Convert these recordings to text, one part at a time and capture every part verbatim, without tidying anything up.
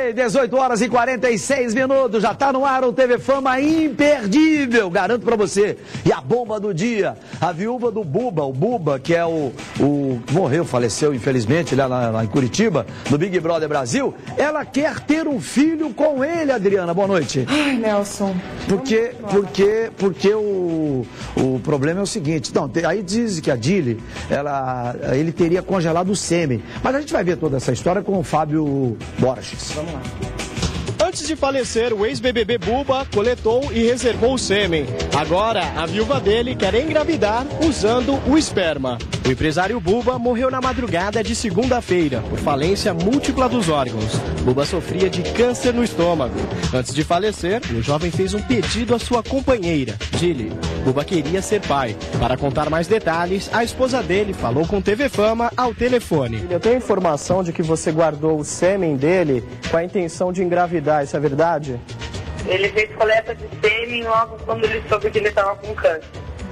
Ok, dezoito horas e quarenta e seis minutos, já está no ar o T V Fama imperdível, garanto para você. E a bomba do dia, a viúva do Buba, o Buba, que é o, o morreu, faleceu infelizmente lá, lá, lá em Curitiba, no Big Brother Brasil, ela quer ter um filho com ele, Adriana, boa noite. Ai, Nelson. Porque, porque, porque o, o problema é o seguinte, não, aí diz que a Dili, ela, ele teria congelado o sêmen, mas a gente vai ver toda essa história com o Fábio Borges. Vamos lá. Antes de falecer, o ex-B B B Buba coletou e reservou o sêmen. Agora, a viúva dele quer engravidar usando o esperma. O empresário Buba morreu na madrugada de segunda-feira por falência múltipla dos órgãos. Buba sofria de câncer no estômago. Antes de falecer, o jovem fez um pedido à sua companheira, Dili. Buba queria ser pai. Para contar mais detalhes, a esposa dele falou com T V Fama ao telefone. Eu tenho informação de que você guardou o sêmen dele com a intenção de engravidar. Isso é verdade? Ele fez coleta de sêmen logo quando ele soube que ele estava com câncer.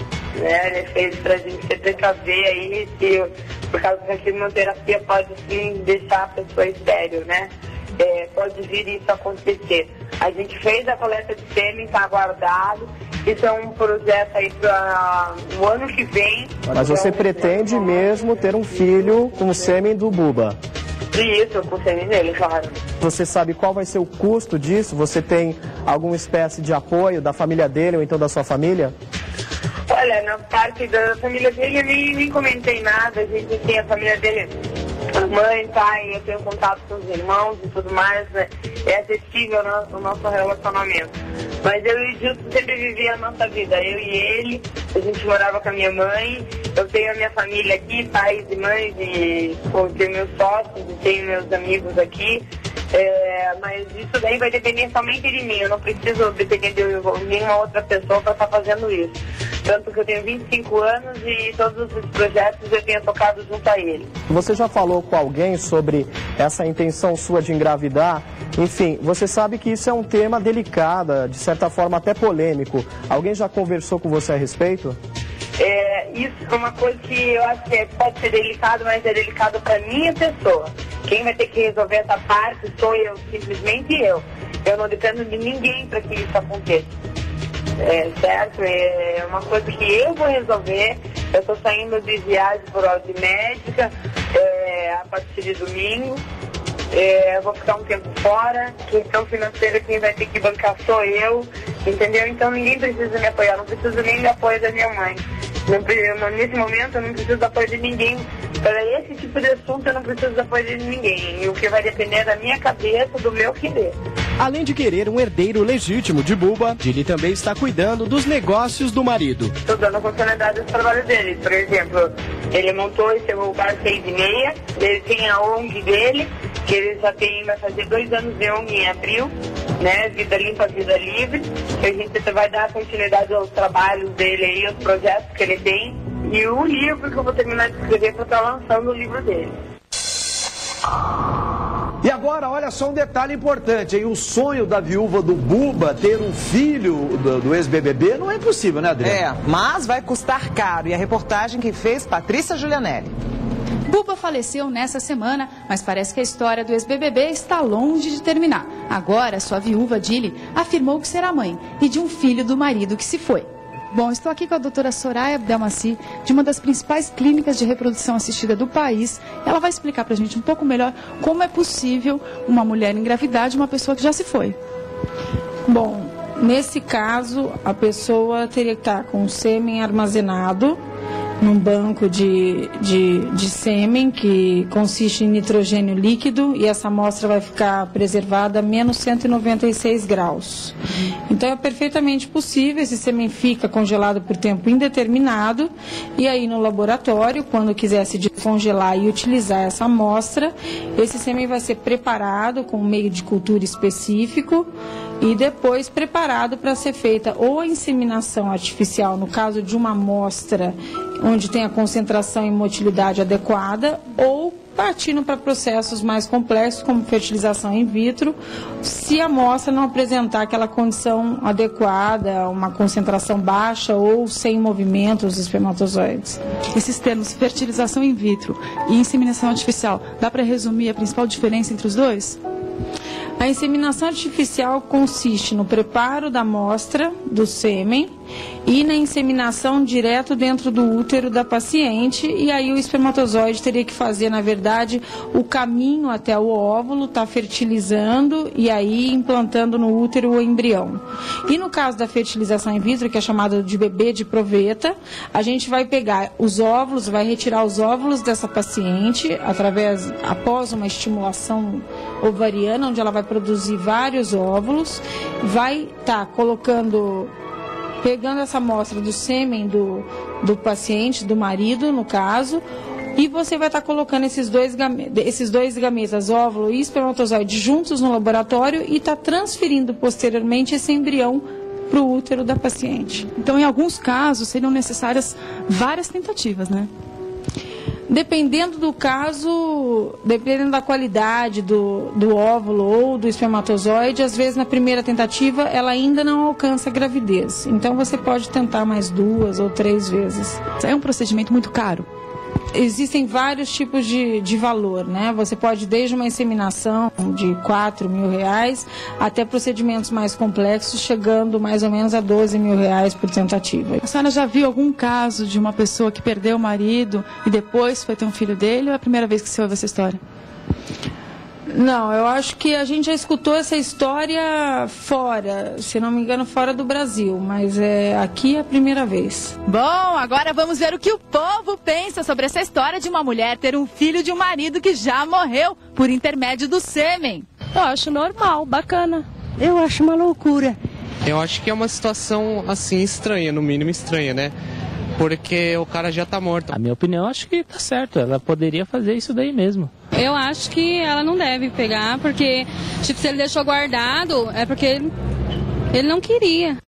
Né? Ele fez pra gente se precaver aí, se, por causa que a quimioterapia pode sim deixar a pessoa estéril, né? É, pode vir isso acontecer. A gente fez a coleta de sêmen, está guardado. Isso é um projeto aí para o ano que vem. Mas você pretende mesmo ter um filho com o sêmen do Buba? Isso, com o sêmen dele, claro. Você sabe qual vai ser o custo disso? Você tem alguma espécie de apoio da família dele ou então da sua família? Olha, na parte da família dele eu nem, nem comentei nada. A gente tem a família dele, a mãe, pai, eu tenho contato com os irmãos e tudo mais. Né? É acessível o nosso, o nosso relacionamento. Mas eu e o Gilson sempre vivi a nossa vida, eu e ele. A gente morava com a minha mãe. Eu tenho a minha família aqui, pais e mães, e pô, tenho meus sócios, e tenho meus amigos aqui. É, mas isso daí vai depender somente de mim. Eu não preciso depender de nenhuma outra pessoa para estar fazendo isso. Tanto que eu tenho vinte e cinco anos e todos os projetos eu tenho tocado junto a ele. Você já falou com alguém sobre essa intenção sua de engravidar? Enfim, você sabe que isso é um tema delicado, de certa forma até polêmico. Alguém já conversou com você a respeito? É, isso é uma coisa que eu acho que é, pode ser delicado, mas é delicado para minha pessoa. Quem vai ter que resolver essa parte sou eu, simplesmente eu. Eu não dependo de ninguém para que isso aconteça. É, certo? É uma coisa que eu vou resolver. Eu estou saindo de viagem por ordem médica é, a partir de domingo. É, vou ficar um tempo fora. Questão financeira, quem vai ter que bancar sou eu. Entendeu? Então ninguém precisa me apoiar. Não preciso nem do apoio da minha mãe. Não, nesse momento eu não preciso do apoio de ninguém. Para esse tipo de assunto eu não preciso do apoio de ninguém. E o que vai depender da minha cabeça, do meu querer. Além de querer um herdeiro legítimo de Buba, Dili também está cuidando dos negócios do marido. Estou dando continuidade aos trabalhos dele. Por exemplo, ele montou esse bar seis e meia, ele tem a O N G dele, que ele já tem, vai fazer dois anos de O N G em abril, né? Vida Limpa, Vida Livre. Que a gente vai dar continuidade aos trabalhos dele aí, aos projetos que ele tem. E o livro que eu vou terminar de escrever para estar lançando o livro dele. E agora, olha só um detalhe importante, hein? O sonho da viúva do Buba ter um filho do, do ex-B B B não é impossível, né, Adriana? É, mas vai custar caro. E a reportagem que fez Patrícia Giulianelli. Buba faleceu nessa semana, mas parece que a história do ex-B B B está longe de terminar. Agora, sua viúva, Dili, afirmou que será mãe e de um filho do marido que se foi. Bom, estou aqui com a doutora Soraya Abdelmaci, de uma das principais clínicas de reprodução assistida do país. Ela vai explicar para a gente um pouco melhor como é possível uma mulher engravidar de uma pessoa que já se foi. Bom, nesse caso, a pessoa teria que estar com o sêmen armazenado num banco de, de, de sêmen que consiste em nitrogênio líquido e essa amostra vai ficar preservada a menos cento e noventa e seis graus. Então é perfeitamente possível, esse sêmen fica congelado por tempo indeterminado e aí no laboratório, quando quiser se descongelar e utilizar essa amostra, esse sêmen vai ser preparado com um meio de cultura específico e depois preparado para ser feita ou a inseminação artificial, no caso de uma amostra onde tem a concentração e motilidade adequada, ou partindo para processos mais complexos, como fertilização in vitro, se a amostra não apresentar aquela condição adequada, uma concentração baixa ou sem movimento dos espermatozoides. Esses termos, fertilização in vitro e inseminação artificial, dá para resumir a principal diferença entre os dois? A inseminação artificial consiste no preparo da amostra do sêmen e na inseminação direto dentro do útero da paciente, e aí o espermatozoide teria que fazer, na verdade, o caminho até o óvulo, tá fertilizando e aí implantando no útero o embrião. E no caso da fertilização in vitro, que é chamada de bebê de proveta, a gente vai pegar os óvulos, vai retirar os óvulos dessa paciente através, após uma estimulação ovariana, onde ela vai produzir vários óvulos, vai estar tá colocando, pegando essa amostra do sêmen do, do paciente, do marido, no caso, e você vai estar tá colocando esses dois, esses dois gametas, óvulo e espermatozoide, juntos no laboratório e está transferindo posteriormente esse embrião para o útero da paciente. Então, em alguns casos, seriam necessárias várias tentativas, né? Dependendo do caso, dependendo da qualidade do, do óvulo ou do espermatozoide, às vezes na primeira tentativa ela ainda não alcança a gravidez. Então você pode tentar mais duas ou três vezes. É um procedimento muito caro. Existem vários tipos de, de valor, né? Você pode desde uma inseminação de quatro mil reais até procedimentos mais complexos, chegando mais ou menos a doze mil reais por tentativa. A senhora já viu algum caso de uma pessoa que perdeu o marido e depois foi ter um filho dele, ou é a primeira vez que você ouve essa história? Não, eu acho que a gente já escutou essa história fora, se não me engano, fora do Brasil, mas é, aqui é a primeira vez. Bom, agora vamos ver o que o povo pensa sobre essa história de uma mulher ter um filho de um marido que já morreu por intermédio do sêmen. Eu acho normal, bacana. Eu acho uma loucura. Eu acho que é uma situação, assim, estranha, no mínimo estranha, né? Porque o cara já tá morto. A minha opinião, acho que tá certo. Ela poderia fazer isso daí mesmo. Eu acho que ela não deve pegar, porque, tipo, se ele deixou guardado, é porque ele, ele não queria.